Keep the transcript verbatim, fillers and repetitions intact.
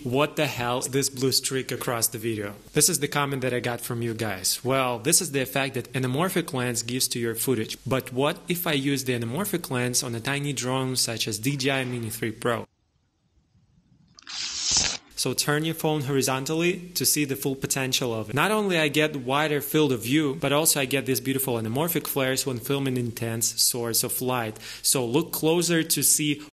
what the hell is this blue streak across the video? This is the comment that I got from you guys. Well, this is the effect that anamorphic lens gives to your footage. But what if I use the anamorphic lens on a tiny drone such as D J I Mini three Pro? So turn your phone horizontally to see the full potential of it. Not only I get wider field of view, but also I get these beautiful anamorphic flares when filming intense source of light. So look closer to see